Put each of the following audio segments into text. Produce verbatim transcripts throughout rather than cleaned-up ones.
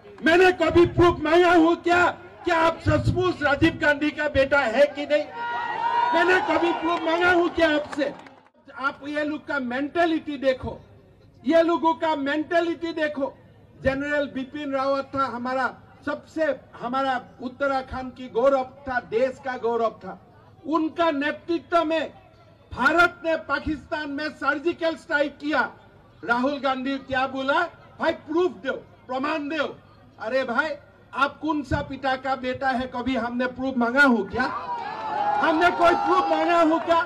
मैंने कभी प्रूफ मांगा हूं क्या क्या आप सचमुच राजीव गांधी का बेटा है कि नहीं? मैंने कभी प्रूफ मांगा हूं क्या आपसे? आप ये लोग का मेंटेलिटी देखो, ये लोगों का मेंटेलिटी देखो। जनरल बिपिन रावत था हमारा सबसे, हमारा उत्तराखंड की गौरव था, देश का गौरव था। उनका नेतृत्व में भारत ने पाकिस्तान में सर्जिकल स्ट्राइक किया। राहुल गांधी क्या बोला? भाई प्रूफ दो, प्रमाण दो। अरे भाई आप कौन सा पिता का बेटा है? कभी हमने प्रूफ मांगा हो क्या? हमने कोई प्रूफ मांगा हो क्या?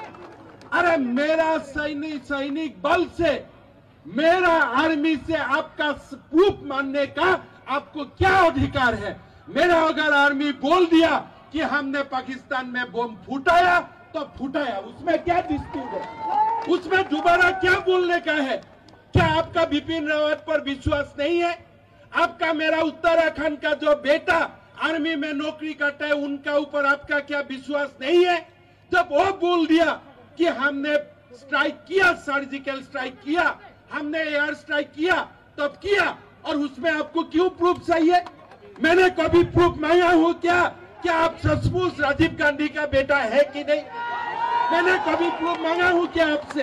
अरे मेरा सैनिक सैनिक बल से, मेरा आर्मी से आपका प्रूफ मानने का आपको क्या अधिकार है? मेरा अगर आर्मी बोल दिया कि हमने पाकिस्तान में बम फुटाया तो फुटाया, उसमें क्या डिस्प्यूट है? उसमें दोबारा क्या बोलने का है? क्या आपका बिपिन रावत पर विश्वास नहीं है? आपका मेरा उत्तराखंड का जो बेटा आर्मी में नौकरी करता है उनका ऊपर आपका क्या विश्वास नहीं है? जब वो बोल दिया कि हमने स्ट्राइक किया, सर्जिकल स्ट्राइक किया, हमने एयर स्ट्राइक किया, तब किया, और उसमें आपको क्यों प्रूफ चाहिए? मैंने कभी प्रूफ मांगा हूं क्या क्या आप सचमुच राजीव गांधी का बेटा है कि नहीं? मैंने कभी प्रूफ मांगा हूं क्या आपसे?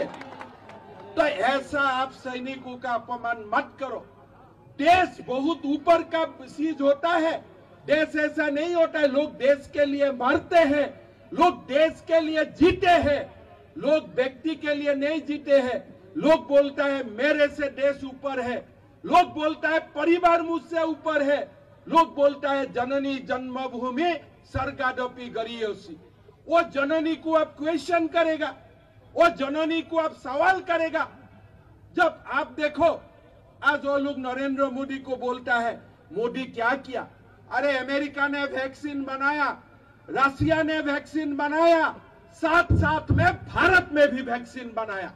तो ऐसा आप सैनिकों का अपमान मत करो। देश बहुत ऊपर का चीज होता है, देश ऐसा नहीं होता है। लोग देश के लिए मरते हैं, लोग देश के लिए जीते हैं, लोग व्यक्ति के लिए नहीं जीते हैं। लोग बोलता है मेरे से देश ऊपर है, लोग बोलता है परिवार मुझसे ऊपर है, लोग बोलता है जननी जन्मभूमि स्वर्गादपि गरीयसी। वो जननी को आप क्वेश्चन करेगा, वो जननी को आप सवाल करेगा। जब आप देखो आज वो लोग नरेंद्र मोदी को बोलता है मोदी क्या किया? अरे अमेरिका ने वैक्सीन बनाया, रशिया ने वैक्सीन बनाया, साथ साथ में भारत में भी वैक्सीन बनाया।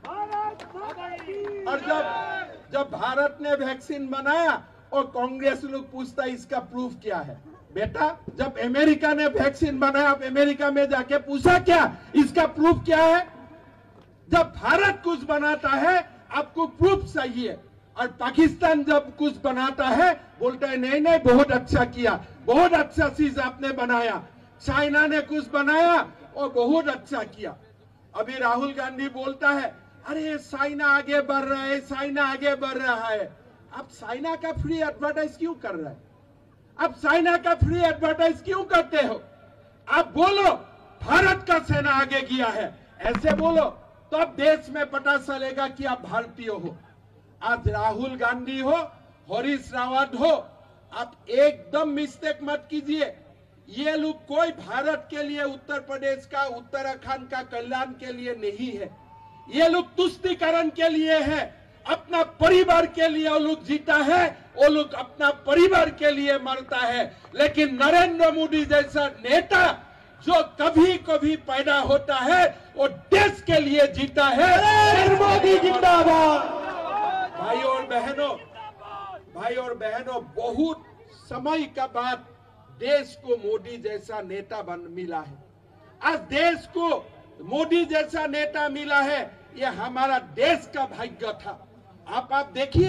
और जब जब भारत ने वैक्सीन बनाया और कांग्रेस लोग पूछता है इसका प्रूफ क्या है? बेटा जब अमेरिका ने वैक्सीन बनाया, आप अमेरिका में जाके पूछा क्या इसका प्रूफ क्या है? जब भारत कुछ बनाता है आपको प्रूफ चाहिए, और पाकिस्तान जब कुछ बनाता है बोलता है नहीं नहीं बहुत अच्छा किया, बहुत अच्छा चीज आपने बनाया। चाइना ने कुछ बनाया और बहुत अच्छा किया। अभी राहुल गांधी बोलता है अरे चाइना आगे बढ़ रहा है, चाइना आगे बढ़ रहा है। आप चाइना का फ्री एडवर्टाइज क्यों कर रहे हैं? आप चाइना का फ्री एडवर्टाइज क्यों करते हो? आप बोलो भारत का सेना आगे गया है, ऐसे बोलो तो अब देश में पता चलेगा कि आप भारतीय हो। आज राहुल गांधी हो, हरीश रावत हो, आप एकदम मिस्टेक मत कीजिए। ये लोग कोई भारत के लिए, उत्तर प्रदेश का, उत्तराखंड का कल्याण के लिए नहीं है। ये लोग तुष्टीकरण के लिए है, अपना परिवार के लिए वो लोग जीता है, वो लोग अपना परिवार के लिए मरता है। लेकिन नरेंद्र मोदी जैसा नेता जो कभी कभी पैदा होता है वो देश के लिए जीता है। मोदी जिंदाबाद। भाई और बहनों, भाई और बहनों, बहुत समय का बाद देश को मोदी जैसा नेता बन मिला है। आज देश को मोदी जैसा नेता मिला है, ये हमारा देश का भाग्य था। आप आप देखिए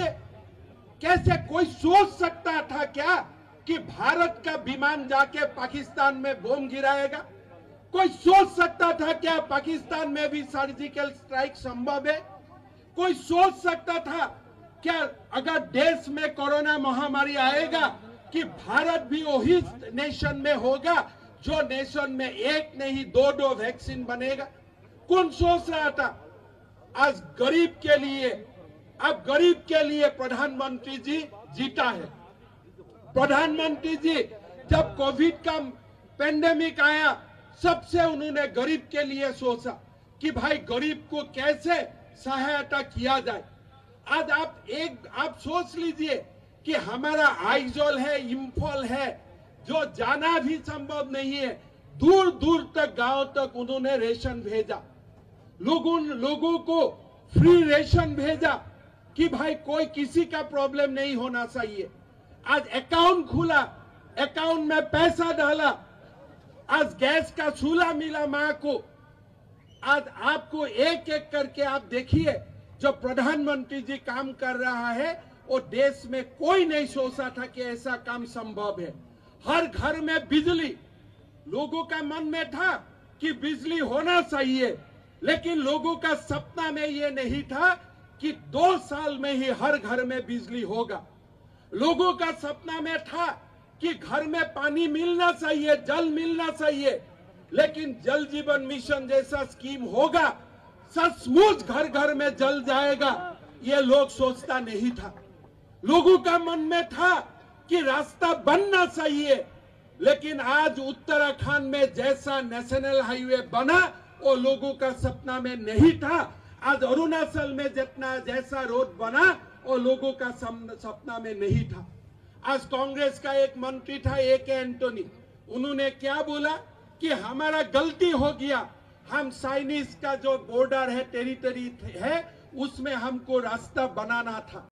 कैसे कोई सोच सकता था क्या कि भारत का विमान जाके पाकिस्तान में बम गिराएगा? कोई सोच सकता था क्या पाकिस्तान में भी सर्जिकल स्ट्राइक संभव है? कोई सोच सकता था क्या अगर देश में कोरोना महामारी आएगा कि भारत भी वही नेशन में होगा जो नेशन में एक नहीं दो दो वैक्सीन बनेगा? कौन सोच रहा था? आज गरीब के लिए, अब गरीब के लिए प्रधानमंत्री जी जीता है। प्रधानमंत्री जी जब कोविड का पेंडेमिक आया, सबसे उन्होंने गरीब के लिए सोचा कि भाई गरीब को कैसे सहायता किया जाए। आज आप एक आप सोच लीजिए कि हमारा आइजोल है, इम्फॉल है, जो जाना भी संभव नहीं है, दूर दूर तक गांव तक उन्होंने रेशन भेजा, लोगों लोगों को फ्री रेशन भेजा कि भाई कोई किसी का प्रॉब्लम नहीं होना चाहिए। आज अकाउंट खुला, अकाउंट में पैसा डाला, आज गैस का चूल्हा मिला मां को। आज आपको एक एक करके आप देखिए जो प्रधानमंत्री जी काम कर रहा है वो देश में कोई नहीं सोचा था कि ऐसा काम संभव है। हर घर में बिजली, लोगों का मन में था कि बिजली होना चाहिए, लेकिन लोगों का सपना में ये नहीं था कि दो साल में ही हर घर में बिजली होगा। लोगों का सपना में था कि घर में पानी मिलना चाहिए, जल मिलना चाहिए, लेकिन जल जीवन मिशन जैसा स्कीम होगा, सचमुच घर घर में जल जाएगा, ये लोग सोचता नहीं था। लोगों का मन में था कि रास्ता बनना चाहिए, लेकिन आज उत्तराखंड में जैसा नेशनल हाईवे बना वो लोगों का सपना में नहीं था। आज अरुणाचल में जितना जैसा रोड बना वो लोगों का सपना में नहीं था। आज कांग्रेस का एक मंत्री था, ए के एंटोनी, उन्होंने क्या बोला कि हमारा गलती हो गया, हम चाइनीज का जो बॉर्डर है, टेरिटरी है, उसमें हमको रास्ता बनाना था।